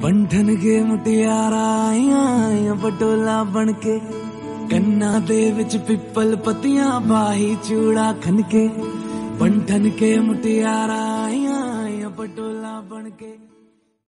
ਬੰਧਨ ਕੇ ਮੁਟਿਆਰਾ ਆਈਆਂ ਪਟੋਲਾ ਬਣ ਕੇ ਕੰਨਾਂ ਦੇ ਵਿੱਚ ਪਿੱਪਲ ਪੱਤੀਆਂ ਬਾਹੀ ਚੂੜਾ ਖਨ ਕੇ ਬੰਧਨ ਕੇ ਮੁਟਿਆਰਾ ਆਈਆਂ ਪਟੋਲਾ ਬਣ ਕੇ।